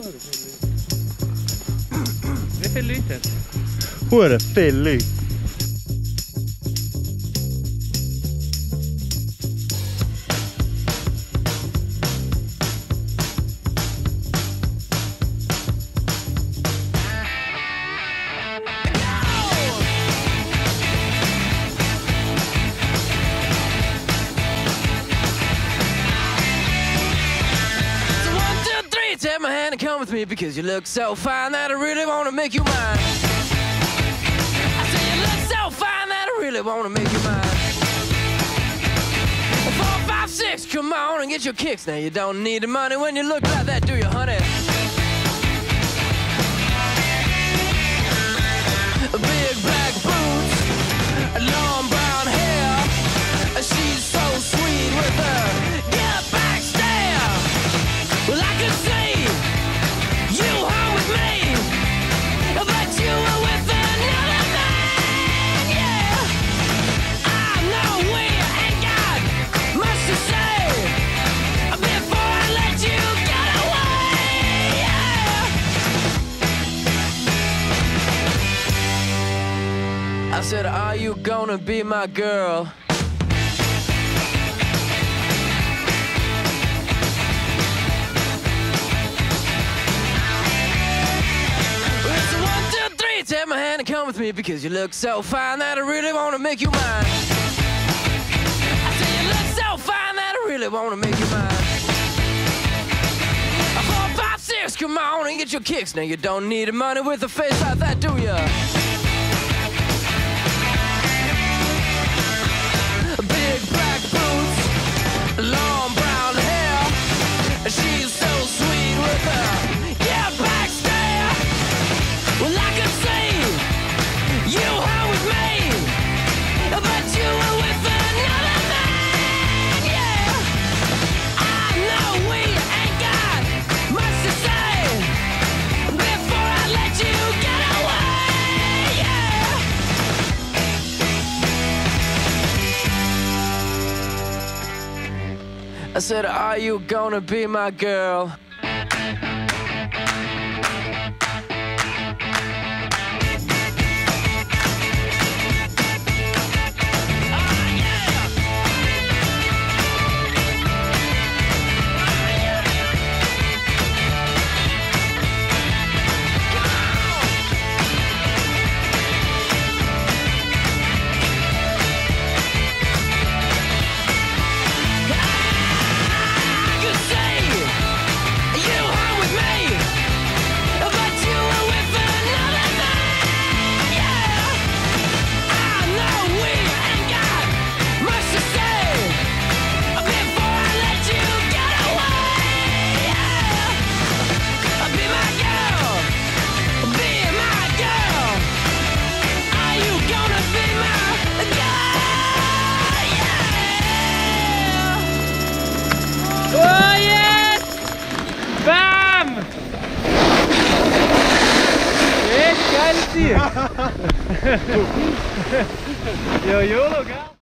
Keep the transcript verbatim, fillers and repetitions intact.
Det är för litet. Hur är fyllig? Take my hand and come with me because you look so fine that I really want to make you mine. I say you look so fine that I really want to make you mine. Four, five, six, come on and get your kicks. Now you don't need the money when you look like that, do you, honey? Big black boots, long brown hair. She's so sweet with her get back stare. Well, I can see you home with me, but you were with another man, yeah. I know we ain't got much to say before I let you get away, yeah. I said, are you gonna be my girl? Take my hand and come with me because you look so fine that I really want to make you mine. I say you look so fine that I really want to make you mine. Four, five, six, come on and get your kicks. Now you don't need the money with a face like that, do ya? Big black boots, long brown hair. She's so sweet with her yeah back stare. Well, I can see you home with me, but you were with another man, yeah. I know we ain't got much to say before I let you get away, yeah. I said, are you gonna be my girl? Oh yes! Bam! Det är geiles Ziel. Jo, YOLO, gell?